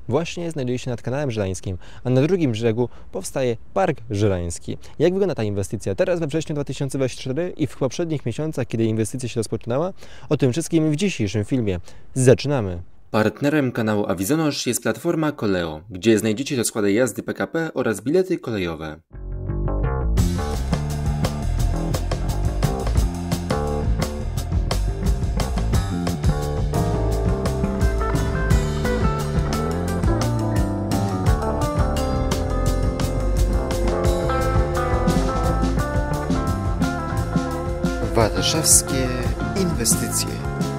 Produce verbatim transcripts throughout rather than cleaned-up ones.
właśnie znajduje się nad kanałem żelańskim, a na drugim brzegu powstaje Park Żelański. Jak wygląda ta inwestycja teraz we wrześniu dwa tysiące dwudziestym czwartym i w poprzednich miesiącach, kiedy inwestycja się rozpoczynała? O tym wszystkim w dzisiejszym filmie. Zaczynamy! Partnerem kanału Avizonosz jest platforma Koleo, gdzie znajdziecie rozkłady jazdy P K P oraz bilety kolejowe. Warszawskie inwestycje.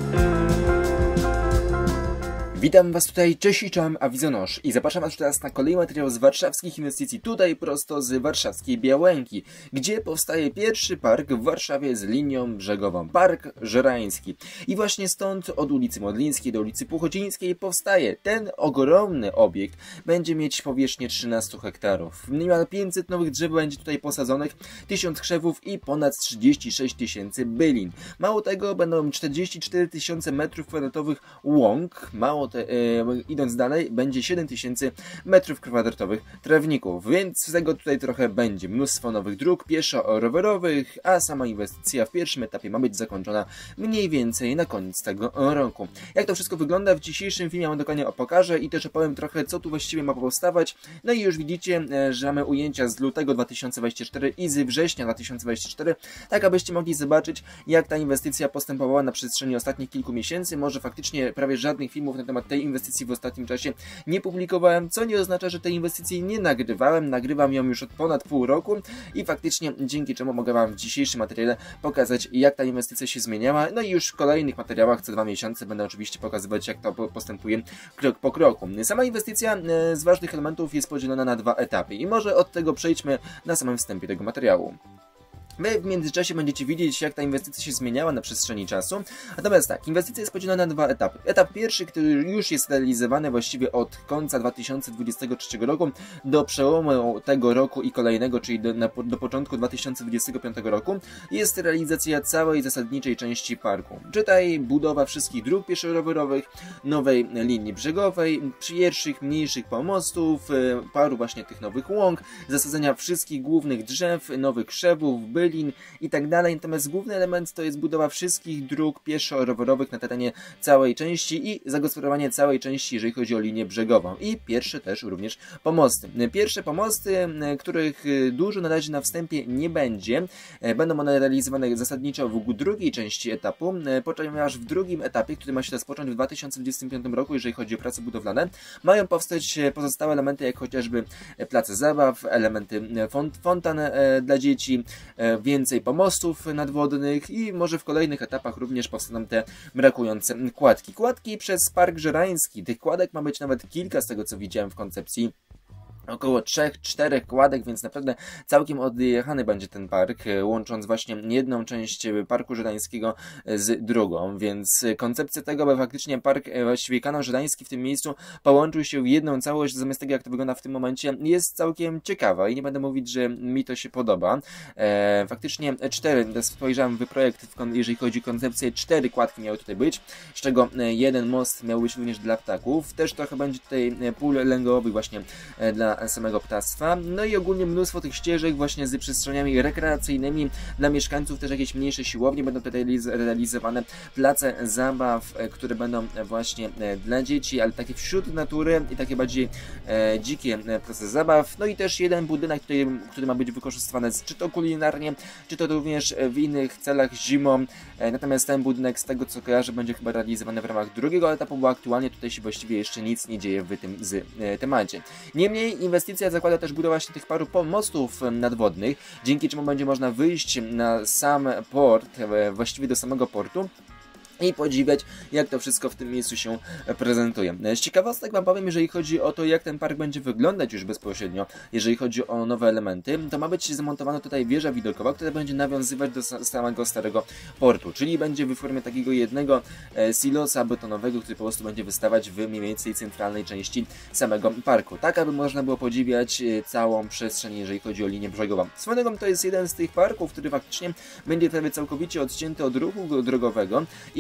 Witam Was tutaj, cześć i czołem, Avizonosz i zapraszam Was teraz na kolejny materiał z warszawskich inwestycji, tutaj prosto z warszawskiej Białęki, gdzie powstaje pierwszy park w Warszawie z linią brzegową, Park Żerański. I właśnie stąd od ulicy Modlińskiej do ulicy Puchocińskiej powstaje ten ogromny obiekt, będzie mieć powierzchnię trzynaście hektarów. Niemal pięćset nowych drzew będzie tutaj posadzonych, tysiąc krzewów i ponad trzydzieści sześć tysięcy bylin. Mało tego, będą czterdzieści cztery tysiące metrów kwadratowych łąk, mało Te, yy, idąc dalej, będzie siedem tysięcy metrów kwadratowych trawników, więc z tego tutaj trochę będzie. Mnóstwo nowych dróg pieszo-rowerowych, a sama inwestycja w pierwszym etapie ma być zakończona mniej więcej na koniec tego roku. Jak to wszystko wygląda w dzisiejszym filmie, ja wam dokładnie pokażę i też opowiem trochę, co tu właściwie ma powstawać. No i już widzicie, że mamy ujęcia z lutego dwa tysiące dwudziestego czwartego i z września dwa tysiące dwudziestego czwartego, tak abyście mogli zobaczyć, jak ta inwestycja postępowała na przestrzeni ostatnich kilku miesięcy. Może faktycznie prawie żadnych filmów na temat tej inwestycji w ostatnim czasie nie publikowałem, co nie oznacza, że tej inwestycji nie nagrywałem. Nagrywam ją już od ponad pół roku i faktycznie dzięki czemu mogę wam w dzisiejszym materiale pokazać, jak ta inwestycja się zmieniała. No i już w kolejnych materiałach co dwa miesiące będę oczywiście pokazywać, jak to postępuje krok po kroku. Sama inwestycja z ważnych elementów jest podzielona na dwa etapy i może od tego przejdźmy na samym wstępie tego materiału. Wy w międzyczasie będziecie widzieć, jak ta inwestycja się zmieniała na przestrzeni czasu. Natomiast tak, inwestycja jest podzielona na dwa etapy. Etap pierwszy, który już jest realizowany właściwie od końca dwa tysiące dwudziestego trzeciego roku do przełomu tego roku i kolejnego, czyli do, na, do początku dwa tysiące dwudziestego piątego roku, jest realizacja całej zasadniczej części parku. Czytaj budowa wszystkich dróg pieszo-rowerowych, nowej linii brzegowej, pierwszych, mniejszych pomostów, paru właśnie tych nowych łąk, zasadzenia wszystkich głównych drzew, nowych krzewów, byli i tak dalej. Natomiast główny element to jest budowa wszystkich dróg pieszo-rowerowych na terenie całej części i zagospodarowanie całej części, jeżeli chodzi o linię brzegową. I pierwsze też również pomosty. Pierwsze pomosty, których dużo na razie na wstępie nie będzie, będą one realizowane zasadniczo w drugiej części etapu, ponieważ w drugim etapie, który ma się rozpocząć w dwa tysiące dwudziestym piątym roku, jeżeli chodzi o prace budowlane, mają powstać pozostałe elementy, jak chociażby place zabaw, elementy font fontan dla dzieci, więcej pomostów nadwodnych i może w kolejnych etapach również powstaną te brakujące kładki. Kładki przez Park Żerański. Tych kładek ma być nawet kilka z tego, co widziałem w koncepcji. Około trzech, czterech kładek, więc naprawdę całkiem odjechany będzie ten park, łącząc właśnie jedną część Parku Żerańskiego z drugą, więc koncepcja tego, by faktycznie park, właściwie kanał żerański w tym miejscu połączył się w jedną całość, zamiast tego, jak to wygląda w tym momencie, jest całkiem ciekawa i nie będę mówić, że mi to się podoba. E, faktycznie cztery, spojrzałem w projekt, jeżeli chodzi o koncepcję, cztery kładki miały tutaj być, z czego jeden most miał być również dla ptaków, też trochę będzie tutaj pól lęgowych właśnie dla samego ptactwa, no i ogólnie mnóstwo tych ścieżek właśnie z przestrzeniami rekreacyjnymi dla mieszkańców, też jakieś mniejsze siłownie będą tutaj realizowane, place zabaw, które będą właśnie dla dzieci, ale takie wśród natury i takie bardziej e, dzikie place zabaw, no i też jeden budynek, który, który ma być wykorzystywany czy to kulinarnie, czy to również w innych celach zimą, e, natomiast ten budynek z tego, co kojarzę, będzie chyba realizowany w ramach drugiego etapu, bo aktualnie tutaj się właściwie jeszcze nic nie dzieje w tym z, e, temacie. Niemniej inwestycja zakłada też budowę właśnie tych paru mostów nadwodnych, dzięki czemu będzie można wyjść na sam port, właściwie do samego portu i podziwiać, jak to wszystko w tym miejscu się prezentuje. Z ciekawostek wam powiem, jeżeli chodzi o to, jak ten park będzie wyglądać już bezpośrednio, jeżeli chodzi o nowe elementy, to ma być zamontowana tutaj wieża widokowa, która będzie nawiązywać do samego starego portu, czyli będzie w formie takiego jednego silosa betonowego, który po prostu będzie wystawać w mniej więcej centralnej części samego parku, tak aby można było podziwiać całą przestrzeń, jeżeli chodzi o linię brzegową. Swoją drogą to jest jeden z tych parków, który faktycznie będzie prawie całkowicie odcięty od ruchu drogowego i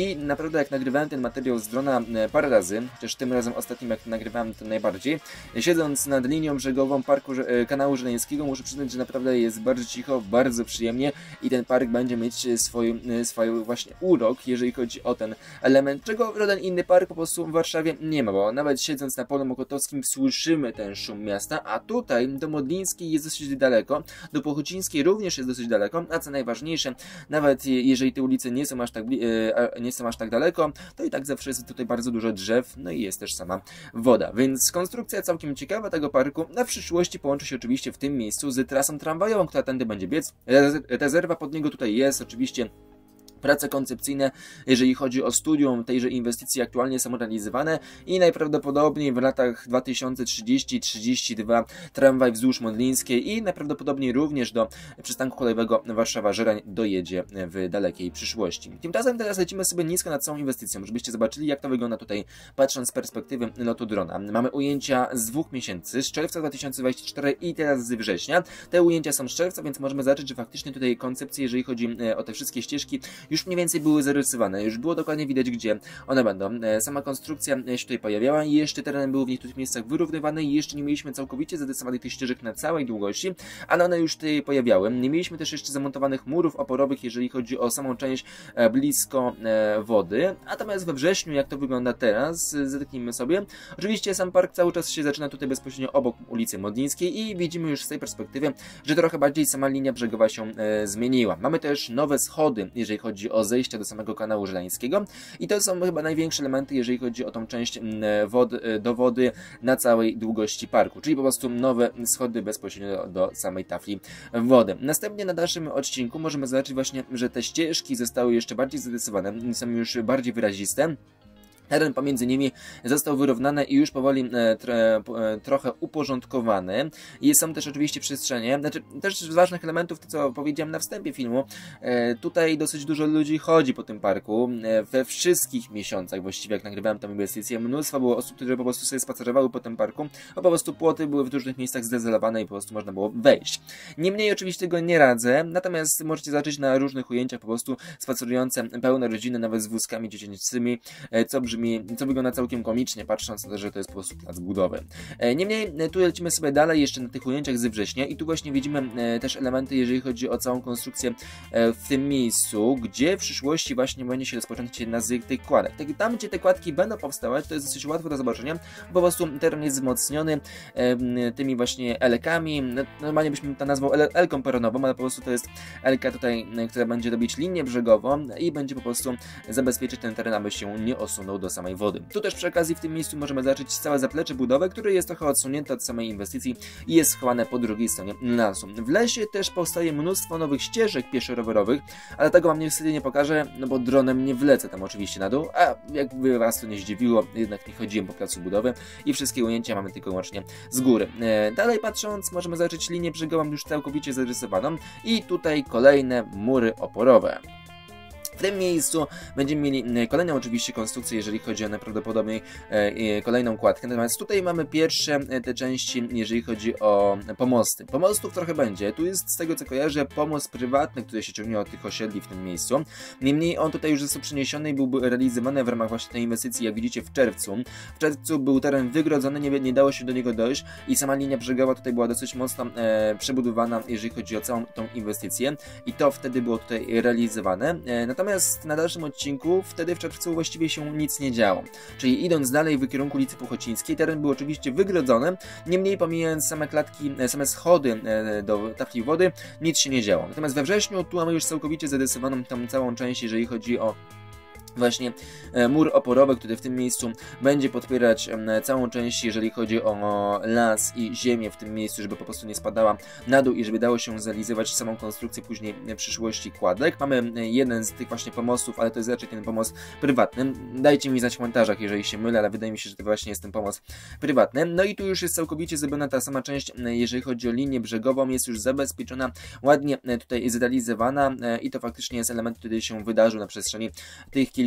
i naprawdę jak nagrywałem ten materiał z drona parę razy, chociaż tym razem ostatnim jak nagrywałem to najbardziej, siedząc nad linią brzegową parku kanału żeleńskiego, muszę przyznać, że naprawdę jest bardzo cicho, bardzo przyjemnie i ten park będzie mieć swój, swój właśnie urok, jeżeli chodzi o ten element, czego żaden inny park po prostu w Warszawie nie ma, bo nawet siedząc na polu mokotowskim słyszymy ten szum miasta, a tutaj do Modlińskiej jest dosyć daleko, do Pochocińskiej również jest dosyć daleko, a co najważniejsze, nawet jeżeli te ulice nie są aż tak, nie są aż tak daleko, to i tak zawsze jest tutaj bardzo dużo drzew, no i jest też sama woda, więc konstrukcja całkiem ciekawa tego parku, na przyszłości połączy się oczywiście w tym miejscu z trasą tramwajową, która tędy będzie biec, rezerwa pod niego tutaj jest, oczywiście prace koncepcyjne, jeżeli chodzi o studium tejże inwestycji, aktualnie są realizowane i najprawdopodobniej w latach dwa tysiące trzydziesty trzydzieści dwa tramwaj wzdłuż Modlińskiej i najprawdopodobniej również do przystanku kolejowego Warszawa-Żerań dojedzie w dalekiej przyszłości. Tymczasem teraz lecimy sobie nisko nad całą inwestycją, żebyście zobaczyli, jak to wygląda tutaj, patrząc z perspektywy lotu drona. Mamy ujęcia z dwóch miesięcy, z czerwca dwa tysiące dwudziestego czwartego i teraz z września. Te ujęcia są z czerwca, więc możemy zobaczyć, że faktycznie tutaj koncepcje, jeżeli chodzi o te wszystkie ścieżki, już mniej więcej były zarysowane, już było dokładnie widać, gdzie one będą. Sama konstrukcja się tutaj pojawiała i jeszcze teren był w niektórych miejscach wyrównywany i jeszcze nie mieliśmy całkowicie zarysowanych tych ścieżek na całej długości, ale one już tutaj pojawiały. Nie mieliśmy też jeszcze zamontowanych murów oporowych, jeżeli chodzi o samą część blisko wody, natomiast we wrześniu, jak to wygląda teraz, zerknijmy sobie. Oczywiście sam park cały czas się zaczyna tutaj bezpośrednio obok ulicy Modlińskiej i widzimy już z tej perspektywy, że trochę bardziej sama linia brzegowa się zmieniła. Mamy też nowe schody, jeżeli chodzi o zejścia do samego kanału żeleńskiego i to są chyba największe elementy, jeżeli chodzi o tą część wody, do wody na całej długości parku, czyli po prostu nowe schody bezpośrednio do samej tafli wody. Następnie na dalszym odcinku możemy zobaczyć właśnie, że te ścieżki zostały jeszcze bardziej zarysowane, są już bardziej wyraziste. Teren pomiędzy nimi został wyrównany i już powoli e, tro, e, trochę uporządkowany. I są też oczywiście przestrzenie, znaczy też z ważnych elementów, to co powiedziałem na wstępie filmu, e, tutaj dosyć dużo ludzi chodzi po tym parku, e, we wszystkich miesiącach właściwie jak nagrywałem tę inwestycję, mnóstwo było osób, które po prostu sobie spacerowały po tym parku, a po prostu płoty były w różnych miejscach zdezelowane i po prostu można było wejść. Niemniej oczywiście tego nie radzę, natomiast możecie zobaczyć na różnych ujęciach po prostu spacerujące pełne rodziny, nawet z wózkami dziecięcymi, e, co brzmi co wygląda całkiem komicznie, patrząc na to, że to jest po prostu plac budowy. Niemniej, tu lecimy sobie dalej, jeszcze na tych ujęciach z września i tu właśnie widzimy też elementy, jeżeli chodzi o całą konstrukcję w tym miejscu, gdzie w przyszłości właśnie będzie się rozpocząć jedna z tych kładek. Tam, gdzie te kładki będą powstawać, to jest dosyć łatwo do zobaczenia, po prostu teren jest wzmocniony tymi właśnie elkami, normalnie byśmy to nazwał elką peronową, ale po prostu to jest elka tutaj, która będzie robić linię brzegową i będzie po prostu zabezpieczyć ten teren, aby się nie osunął do samej wody. Tu też przy okazji w tym miejscu możemy zobaczyć całe zaplecze budowy, które jest trochę odsunięte od samej inwestycji i jest schowane po drugiej stronie lasu. W lesie też powstaje mnóstwo nowych ścieżek pieszo-rowerowych, ale tego wam niestety nie pokażę, no bo dronem nie wlecę tam oczywiście na dół, a jakby was to nie zdziwiło, jednak nie chodziłem po placu budowy i wszystkie ujęcia mamy tylko łącznie z góry. E, dalej patrząc, możemy zobaczyć linię brzegową już całkowicie zarysowaną i tutaj kolejne mury oporowe. W tym miejscu będziemy mieli kolejną oczywiście konstrukcję, jeżeli chodzi o najprawdopodobniej e, kolejną kładkę. Natomiast tutaj mamy pierwsze te części, jeżeli chodzi o pomosty. Pomostów trochę będzie. Tu jest z tego co kojarzę pomost prywatny, który się ciągnie od tych osiedli w tym miejscu. Niemniej on tutaj już został przeniesiony i był realizowany w ramach właśnie tej inwestycji, jak widzicie w czerwcu. W czerwcu był teren wygrodzony, nie, nie dało się do niego dojść i sama linia brzegowa tutaj była dosyć mocno e, przebudowana, jeżeli chodzi o całą tą inwestycję i to wtedy było tutaj realizowane. E, natomiast Natomiast na dalszym odcinku wtedy w czerwcu właściwie się nic nie działo. Czyli idąc dalej w kierunku ulicy Pochocińskiej, teren był oczywiście wygrodzony, niemniej pomijając same klatki, same schody do tafli wody, nic się nie działo. Natomiast we wrześniu tu mamy już całkowicie zarysowaną tą całą część, jeżeli chodzi o właśnie mur oporowy, który w tym miejscu będzie podpierać całą część, jeżeli chodzi o las i ziemię w tym miejscu, żeby po prostu nie spadała na dół i żeby dało się zrealizować samą konstrukcję później w przyszłości kładek. Mamy jeden z tych właśnie pomostów, ale to jest raczej ten pomost prywatny. Dajcie mi znać w komentarzach, jeżeli się mylę, ale wydaje mi się, że to właśnie jest ten pomost prywatny. No i tu już jest całkowicie zrobiona ta sama część, jeżeli chodzi o linię brzegową, jest już zabezpieczona, ładnie tutaj zrealizowana i to faktycznie jest element, który się wydarzył na przestrzeni tych kilku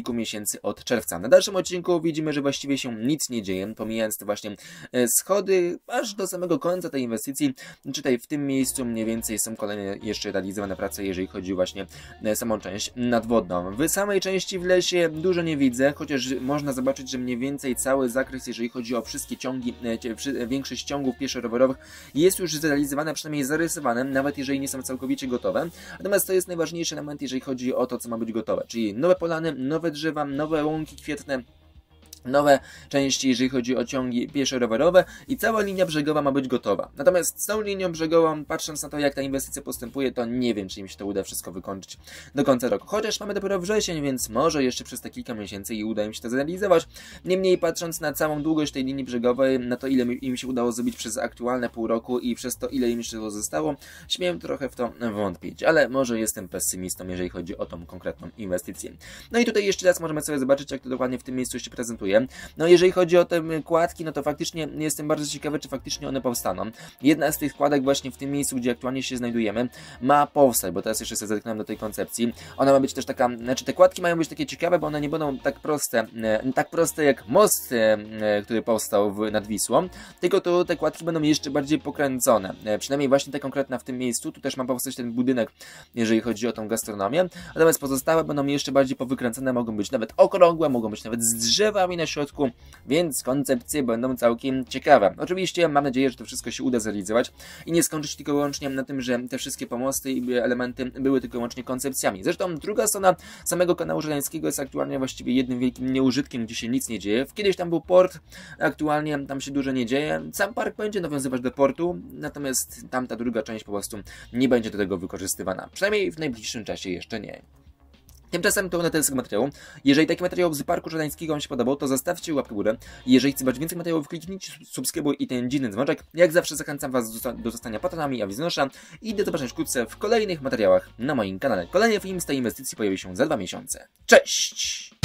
kilku miesięcy od czerwca. Na dalszym odcinku widzimy, że właściwie się nic nie dzieje, pomijając te właśnie schody aż do samego końca tej inwestycji. Tutaj w tym miejscu mniej więcej są kolejne jeszcze realizowane prace, jeżeli chodzi właśnie o samą część nadwodną. W samej części w lesie dużo nie widzę, chociaż można zobaczyć, że mniej więcej cały zakres, jeżeli chodzi o wszystkie ciągi, większość ciągów pieszo-rowerowych jest już zrealizowana, przynajmniej zarysowane, nawet jeżeli nie są całkowicie gotowe. Natomiast to jest najważniejszy element, jeżeli chodzi o to, co ma być gotowe, czyli nowe polany, nowe drzewa, nowe łąki kwietne, nowe części, jeżeli chodzi o ciągi pieszo-rowerowe i cała linia brzegowa ma być gotowa. Natomiast z tą linią brzegową, patrząc na to, jak ta inwestycja postępuje, to nie wiem, czy im się to uda wszystko wykończyć do końca roku. Chociaż mamy dopiero wrzesień, więc może jeszcze przez te kilka miesięcy i uda im się to zrealizować. Niemniej, patrząc na całą długość tej linii brzegowej, na to, ile im się udało zrobić przez aktualne pół roku i przez to, ile im jeszcze zostało, śmiem trochę w to wątpić. Ale może jestem pesymistą, jeżeli chodzi o tą konkretną inwestycję. No i tutaj jeszcze raz możemy sobie zobaczyć, jak to dokładnie w tym miejscu się prezentuje. No jeżeli chodzi o te kładki, no to faktycznie jestem bardzo ciekawy, czy faktycznie one powstaną. Jedna z tych kładek właśnie w tym miejscu, gdzie aktualnie się znajdujemy, ma powstać, bo teraz jeszcze sobie zerknąłem do tej koncepcji. Ona ma być też taka, znaczy te kładki mają być takie ciekawe, bo one nie będą tak proste, tak proste jak most, który powstał w, nad Wisłą, tylko to te kładki będą jeszcze bardziej pokręcone. Przynajmniej właśnie ta konkretna w tym miejscu, tu też ma powstać ten budynek, jeżeli chodzi o tą gastronomię. Natomiast pozostałe będą jeszcze bardziej powykręcone, mogą być nawet okrągłe, mogą być nawet z drzewami na środku, więc koncepcje będą całkiem ciekawe. Oczywiście mam nadzieję, że to wszystko się uda zrealizować i nie skończyć tylko wyłącznie na tym, że te wszystkie pomosty i elementy były tylko wyłącznie koncepcjami. Zresztą druga strona samego kanału żelańskiego jest aktualnie właściwie jednym wielkim nieużytkiem, gdzie się nic nie dzieje. Kiedyś tam był port, aktualnie tam się dużo nie dzieje. Sam park będzie nawiązywać do portu, natomiast tamta druga część po prostu nie będzie do tego wykorzystywana. Przynajmniej w najbliższym czasie jeszcze nie. Tymczasem to na tyle z tego materiału. Jeżeli taki materiał z Parku Żelańskiego Wam się podobał, to zostawcie łapkę w górę. Jeżeli chcecie zobaczyć więcej materiałów, kliknijcie subskrybuj i ten dziwny dzwoneczek. Jak zawsze zachęcam Was do zostania patronami Awizjonosza i do zobaczenia wkrótce w kolejnych materiałach na moim kanale. Kolejny film z tej inwestycji pojawi się za dwa miesiące. Cześć!